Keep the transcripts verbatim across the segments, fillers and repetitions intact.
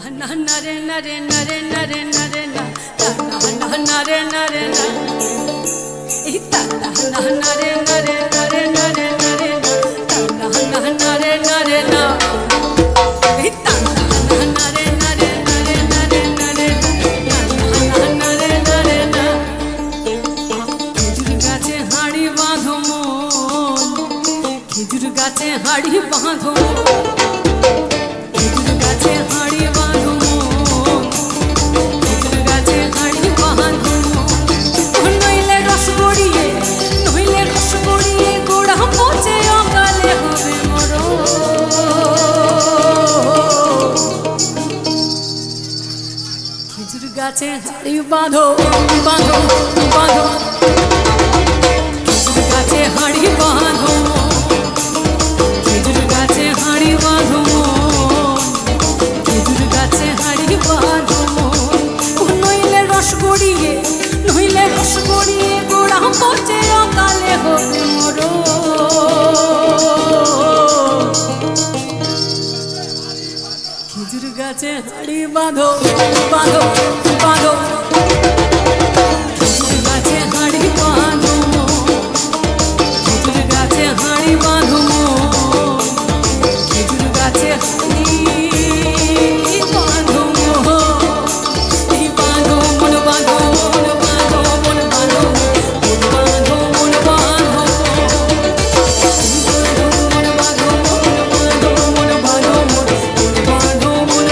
na na re na re na re na re na re na na na na re na re na ita na na na re na re na re na re na re na na na re na re na ita na na re na re na re na re na re na na re na re na খেজুর গাছে হাড়ি বাঁধো মন খেজুর গাছে হাড়ি বাঁধো গাছে হাড়ি বাঁধো বাঁধো বাঁধো খেজুর গাছে হাড়ি বাঁধো খেজুর গাছে হাড়ি বাঁধো খেজুর গাছে হাড়ি বাঁধো নইলে রস গড়িয়ে নইলে রস গড়িয়ে গোড়া পচে অকালে হবে মরো খেজুর গাছে হাড়ি বাঁধো বাঁধো বাঁধো খেজুর গাছে হাড়ি বাঁধো খেজুর গাছে হাড়ি বাঁধো খেজুর গাছে হাড়ি বাঁধো এই বাঁধো মন বাঁধো মন বাঁধো মন বাঁধো মন বাঁধো মন বাঁধো মন বাঁধো মন বাঁধো মন বাঁধো মন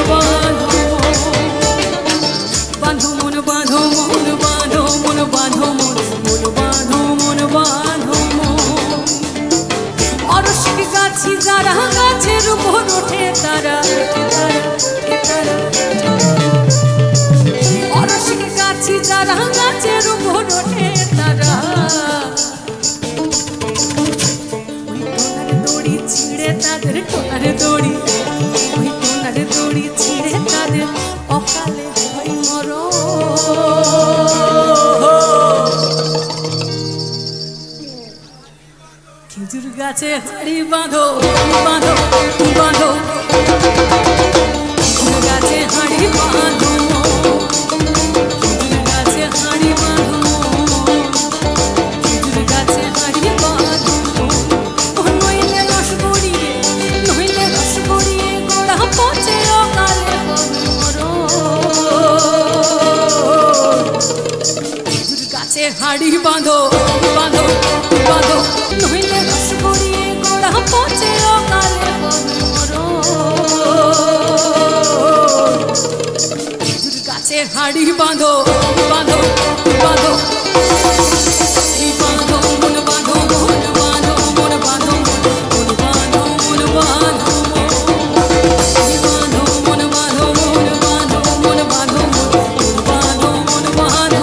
বাঁধো মন বাঁধো মন বাঁধো মন বাঁধো মন বাঁধো মন বাঁধো অরসিক গাছি যারা গাছের উপর ওঠে তারা অরসিক গাছি যারা গাছের উপর ওঠে তারা ওই টোনার দড়ি ছিঁড়ে তাদের টোনার দড়ি ওই টোনার দড়ি ছিঁড়ে তাদের অকালে হয় মরণ খেজুর গাছে হাড়ি বাঁধো বাঁধো বাঁধো খেজুর গাছে হাড়ি বাঁধো খেজুর গাছে হাড়ি বাঁধো খেজুর গাছে হাড়ি বাঁধো নইলে রস গড়িয়ে নইলে রস গড়িয়ে গোড়া পচে অকালে হবে মরণ খেজুর গাছে হাড়ি বাঁধো বাঁধো বাঁধো নইলে রস গড়িয়ে গোড়া পচে অকালে হবে মরণ খেজুর গাছে হাড়ি বাঁধো বাঁধো বাঁধো এই বাঁধো মন বাঁধো মন বাঁধো মন বাঁধো মন বাঁধো মন বাঁধো এই বাঁধো মন বাঁধো মন বাঁধো মন বাঁধো মন বাঁধো মন বাঁধো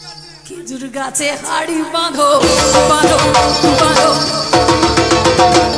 খেজুর গাছে হাড়ি বাঁধো বাঁধো বাঁধো